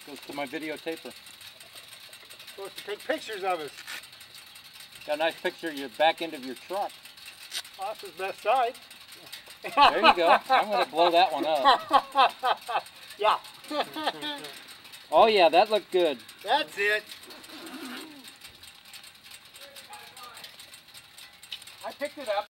Goes to my videotaper. Supposed to take pictures of us. Got a nice picture of your back end of your truck. Oh, that's his best side. There you go. I'm going to blow that one up. Yeah. Oh yeah, that looked good. That's it. I picked it up.